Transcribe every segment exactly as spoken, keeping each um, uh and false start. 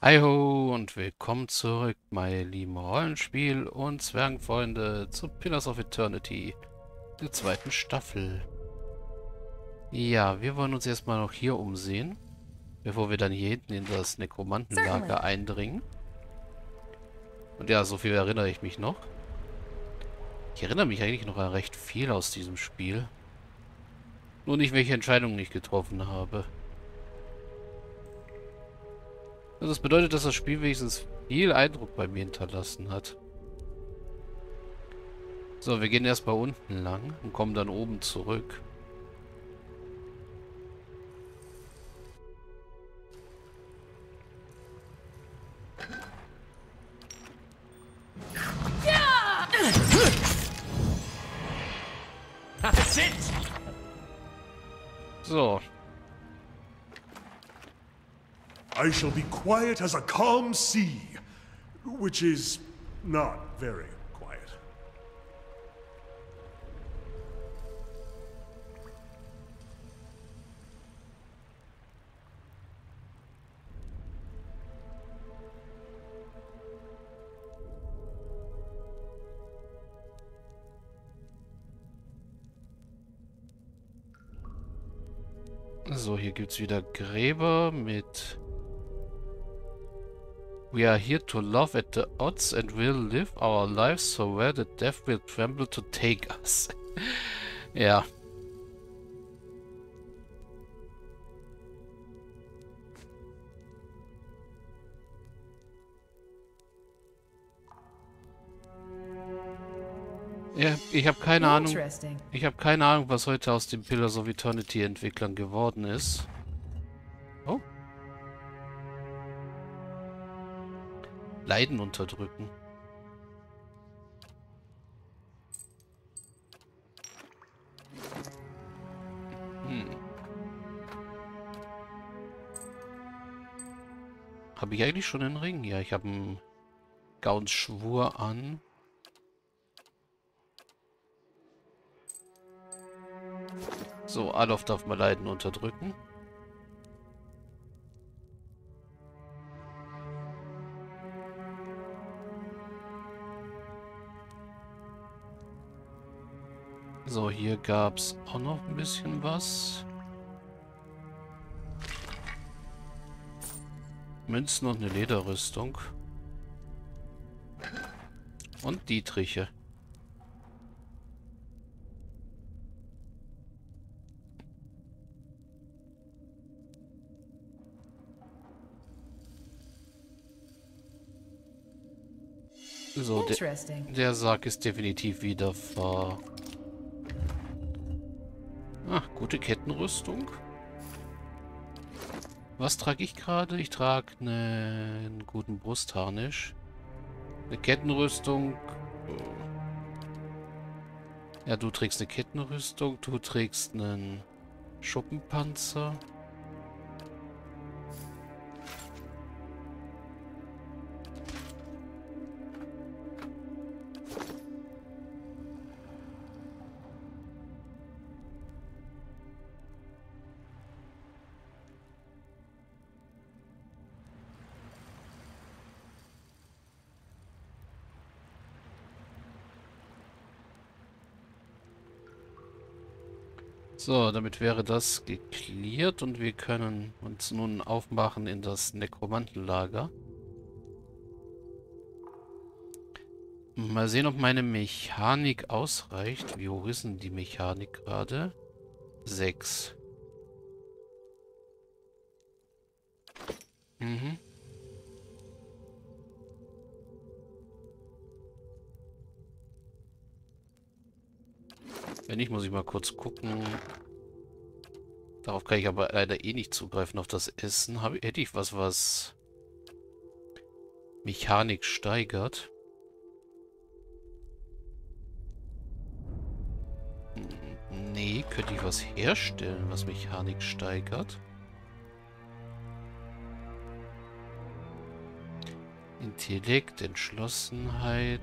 Hi ho und willkommen zurück, meine lieben Rollenspiel- und Zwergenfreunde, zu Pillars of Eternity, der zweiten Staffel. Ja, wir wollen uns erstmal noch hier umsehen, bevor wir dann hier hinten in das Certainly. Nekromantenlager eindringen. Und ja, so viel erinnere ich mich noch. Ich erinnere mich eigentlich noch an recht viel aus diesem Spiel. Nur nicht, welche Entscheidungen ich getroffen habe. Also das bedeutet, dass das Spiel wenigstens viel Eindruck bei mir hinterlassen hat. So, wir gehen erstmal unten lang und kommen dann oben zurück. Sit! So, I shall be quiet as a calm sea, which is not very quiet. so, hier gibt's wieder Gräber mit We are here to laugh at the odds and will live our lives so well that death will tremble to take us. Ja. Ja, ich habe keine Ahnung. Interesting. Ich habe keine Ahnung, was heute aus den Pillars of Eternity Entwicklern geworden ist. Oh. Leiden unterdrücken. Hm. Habe ich eigentlich schon einen Ring? Ja, ich habe einen Gauns Schwur an. So, Adolf darf mal Leiden unterdrücken. So, hier gab es auch noch ein bisschen was. Münzen und eine Lederrüstung. Und Dietriche. So, der, Interesting. der Sarg ist definitiv wieder ver... Ach, gute Kettenrüstung. Was trage ich gerade? Ich trage einen guten Brustharnisch. Eine Kettenrüstung. Ja, du trägst eine Kettenrüstung. Du trägst einen Schuppenpanzer. So, damit wäre das geklärt und wir können uns nun aufmachen in das Nekromantenlager. Mal sehen, ob meine Mechanik ausreicht. Wie hoch ist denn die Mechanik gerade? Sechs. Mhm. Wenn nicht, muss ich mal kurz gucken. Darauf kann ich aber leider eh nicht zugreifen, auf das Essen. Hab, hätte ich was, was Mechanik steigert? Hm, nee, könnte ich was herstellen, was Mechanik steigert? Intellekt, Entschlossenheit,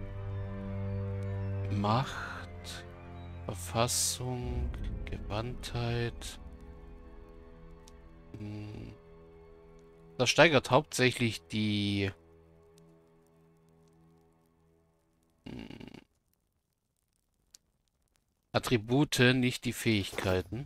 Macht, Verfassung, Gewandtheit. Hm. Das steigert hauptsächlich die hm, Attribute, nicht die Fähigkeiten.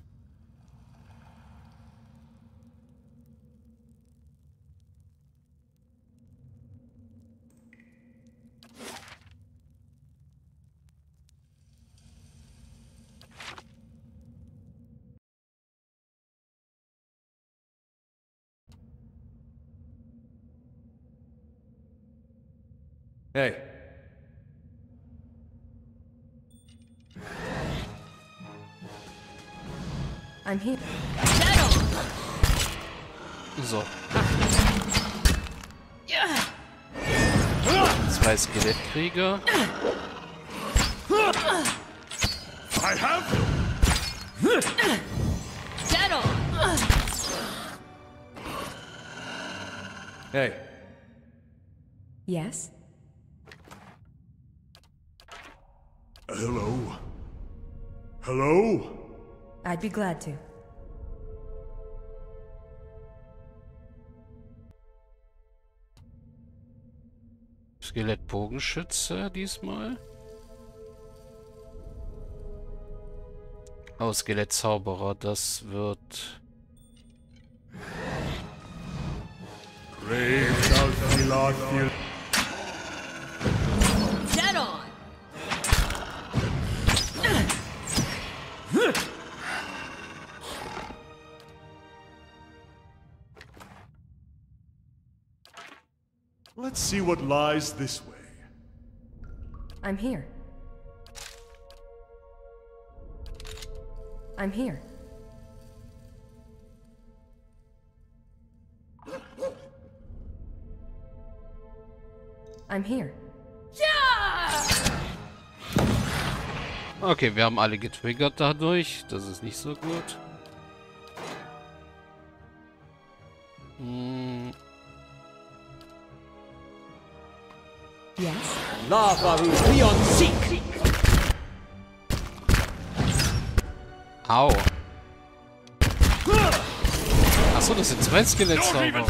Hey. I'm here. So. Zwei Skelettkrieger. I have Hey. Yes? Hello? Hello? I'd be glad to. Skelettbogenschütze diesmal. Oh, Skelettzauberer, das wird... Brave shall Milad feel. Dead on! Let's see what lies this way. I'm here. I'm here. I'm here. Okay, wir haben alle getriggert dadurch. Das ist nicht so gut. Hm. Yes? Lavaru Leon Seek! Au. Achso, das sind zwei Skelettzauberer.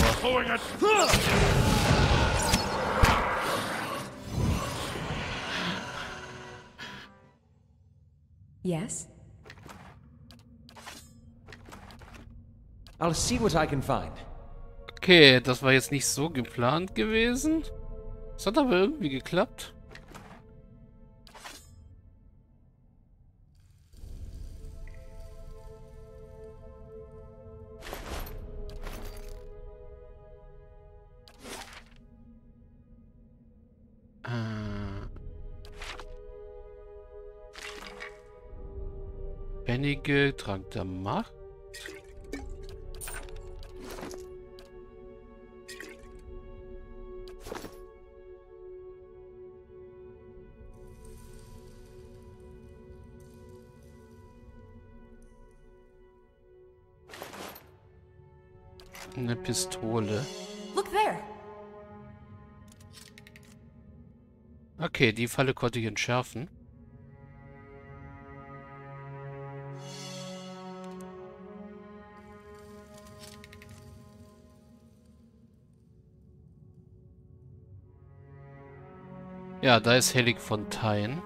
Yes? I'll see what I can find. Okay, das war jetzt nicht so geplant gewesen. Es hat aber irgendwie geklappt. Äh. Pfennige, Trank der Macht. Eine Pistole. Look there! Okay, die Falle konnte ich entschärfen. Ja, da ist Heligfontein.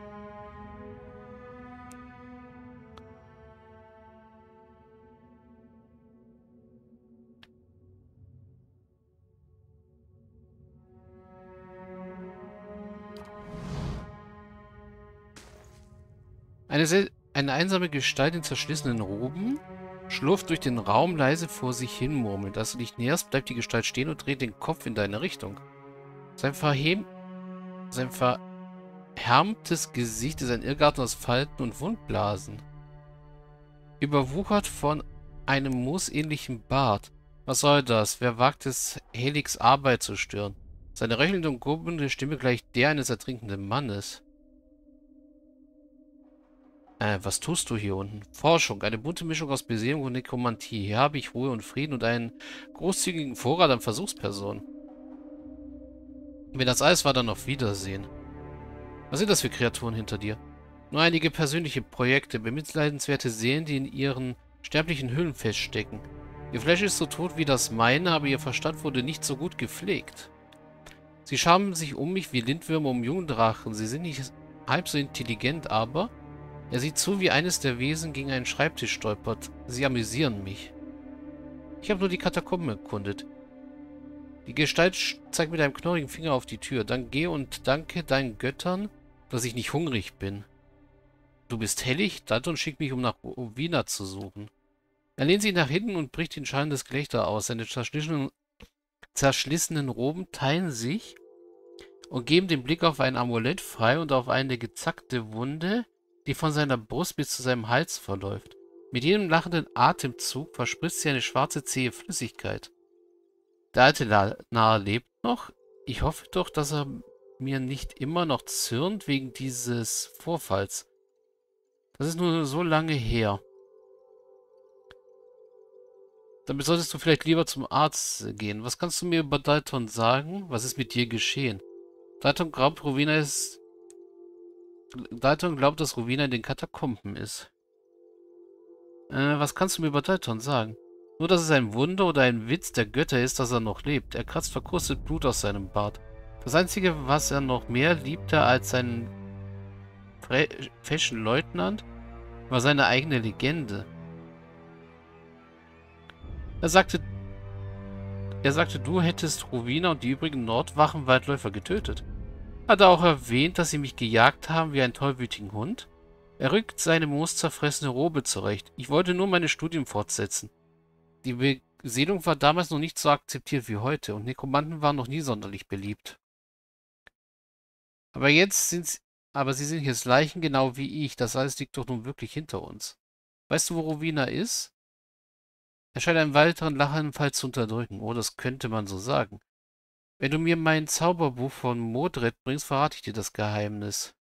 Eine, sel eine einsame Gestalt in zerschlissenen Roben schlurft durch den Raum leise vor sich hin murmelnd. Als du dich näherst, bleibt die Gestalt stehen und dreht den Kopf in deine Richtung. Sein verhem sein verhärmtes Gesicht ist ein Irrgarten aus Falten und Wundblasen. Überwuchert von einem moosähnlichen Bart. Was soll das? Wer wagt es, Helix Arbeit zu stören? Seine röchelnde und gurgelnde Stimme gleicht der eines ertrinkenden Mannes. Äh, was tust du hier unten? Forschung, eine bunte Mischung aus Besehung und Nekromantie. Hier habe ich Ruhe und Frieden und einen großzügigen Vorrat an Versuchspersonen. Wenn das alles war, dann auf Wiedersehen. Was sind das für Kreaturen hinter dir? Nur einige persönliche Projekte, bemitleidenswerte Seelen, die in ihren sterblichen Hüllen feststecken. Ihr Fleisch ist so tot wie das meine, aber ihr Verstand wurde nicht so gut gepflegt. Sie scharen sich um mich wie Lindwürmer um Jungdrachen. Sie sind nicht halb so intelligent, aber... Er sieht zu, wie eines der Wesen gegen einen Schreibtisch stolpert. Sie amüsieren mich. Ich habe nur die Katakomben erkundet. Die Gestalt zeigt mit einem knorrigen Finger auf die Tür. Dann geh und danke deinen Göttern, dass ich nicht hungrig bin. Du bist hellig? Dalton schickt mich, um nach Rowena zu suchen. Er lehnt sich nach hinten und bricht in schallendes Gelächter aus. Seine zerschlissenen, zerschlissenen Roben teilen sich und geben den Blick auf ein Amulett frei und auf eine gezackte Wunde, die von seiner Brust bis zu seinem Hals verläuft. Mit jedem lachenden Atemzug verspritzt sie eine schwarze, zähe Flüssigkeit. Der alte Narr lebt noch. Ich hoffe doch, dass er mir nicht immer noch zürnt wegen dieses Vorfalls. Das ist nur so lange her. Damit solltest du vielleicht lieber zum Arzt gehen. Was kannst du mir über Dalton sagen? Was ist mit dir geschehen? Dalton glaubt, Rowena ist... Dalton glaubt, dass Rowena in den Katakomben ist. Äh, was kannst du mir über Dalton sagen? Nur, dass es ein Wunder oder ein Witz der Götter ist, dass er noch lebt. Er kratzt verkrustet Blut aus seinem Bart. Das Einzige, was er noch mehr liebte als seinen feschen Leutnant, war seine eigene Legende. Er sagte, er sagte, du hättest Rowena und die übrigen Nordwachen-Waldläufer getötet. Hat er auch erwähnt, dass sie mich gejagt haben wie einen tollwütigen Hund? Er rückt seine mooszerfressene Robe zurecht. Ich wollte nur meine Studien fortsetzen. Die Beseelung war damals noch nicht so akzeptiert wie heute und Nekromanten waren noch nie sonderlich beliebt. Aber jetzt sind sie, aber sie sind jetzt Leichen genau wie ich. Das alles liegt doch nun wirklich hinter uns. Weißt du, wo Rowena ist? Er scheint einen weiteren Lachanfall zu unterdrücken. Oh, das könnte man so sagen. Wenn du mir mein Zauberbuch von Modred bringst, verrate ich dir das Geheimnis.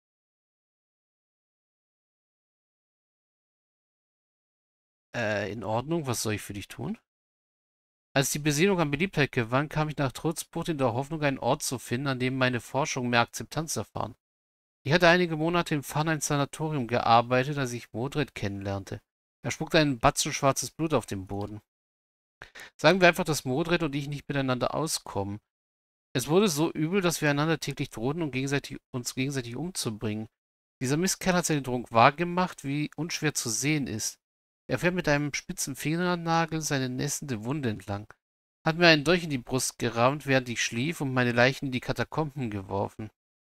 Äh, in Ordnung. Was soll ich für dich tun? Als die Besiedlung an Beliebtheit gewann, kam ich nach Trutzburg in der Hoffnung, einen Ort zu finden, an dem meine Forschungen mehr Akzeptanz erfahren. Ich hatte einige Monate im Pfarrheim-Sanatorium gearbeitet, als ich Modred kennenlernte. Er spuckte ein Batzen schwarzes Blut auf den Boden. Sagen wir einfach, dass Modred und ich nicht miteinander auskommen. Es wurde so übel, dass wir einander täglich drohten, um gegenseitig, uns gegenseitig umzubringen. Dieser Mistkerl hat seine Drohung wahrgemacht, wie unschwer zu sehen ist. Er fährt mit einem spitzen Fingernagel seine nässende Wunde entlang. Hat mir einen Dolch in die Brust gerammt, während ich schlief, und meine Leichen in die Katakomben geworfen.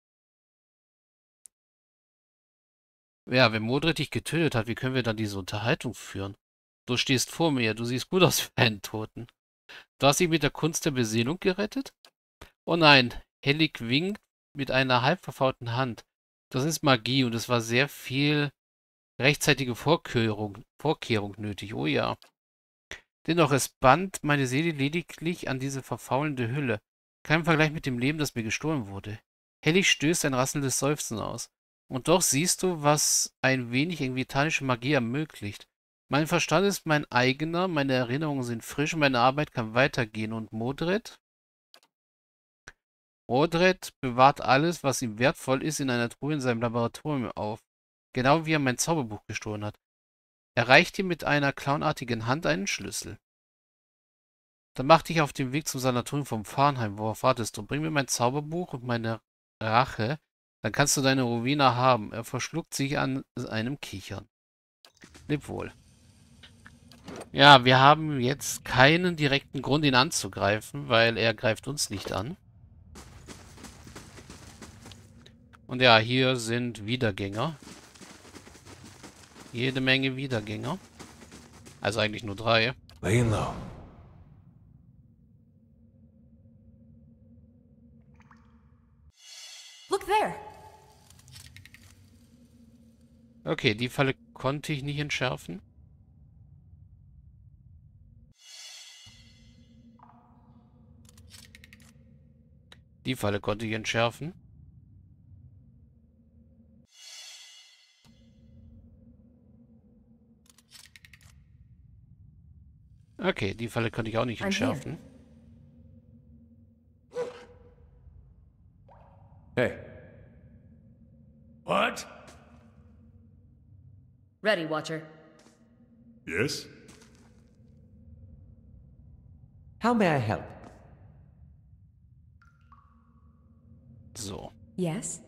Ja, wenn Modred dich getötet hat, wie können wir dann diese Unterhaltung führen? Du stehst vor mir, du siehst gut aus wie einen Toten. Du hast dich mit der Kunst der Besinnung gerettet? Oh nein, Hellig winkt mit einer halb verfaulten Hand. Das ist Magie und es war sehr viel rechtzeitige Vorkehrung, Vorkehrung nötig, oh ja. Dennoch, es band meine Seele lediglich an diese verfaulende Hülle. Kein Vergleich mit dem Leben, das mir gestohlen wurde. Hellig stößt ein rasselndes Seufzen aus. Und doch siehst du, was ein wenig engvitanische Magie ermöglicht. Mein Verstand ist mein eigener, meine Erinnerungen sind frisch und meine Arbeit kann weitergehen. Und Modred? Modred bewahrt alles, was ihm wertvoll ist, in einer Truhe in seinem Laboratorium auf. Genau wie er mein Zauberbuch gestohlen hat. Er reicht dir mit einer clownartigen Hand einen Schlüssel. Dann mach dich auf den Weg zum Sanatorium vom Pfarrheim. Worauf wartest du? Bring mir mein Zauberbuch und meine Rache. Dann kannst du deine Rowena haben. Er verschluckt sich an einem Kichern. Leb wohl. Ja, wir haben jetzt keinen direkten Grund, ihn anzugreifen, weil er greift uns nicht an. Und ja, hier sind Wiedergänger. Jede Menge Wiedergänger. Also eigentlich nur drei. Laying low. Look there. Okay, die Falle konnte ich nicht entschärfen. Die Falle konnte ich entschärfen. Okay, die Falle konnte ich auch nicht entschärfen. Hey. What? Ready, Watcher. Yes? How may I help? So. Yes?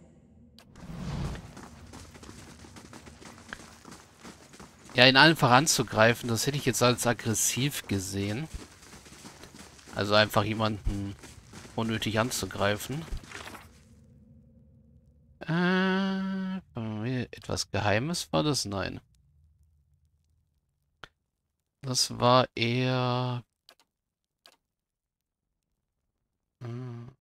Ja, ihn einfach anzugreifen, das hätte ich jetzt als aggressiv gesehen. Also einfach jemanden unnötig anzugreifen. Äh, etwas Geheimes war das? Nein. Das war eher...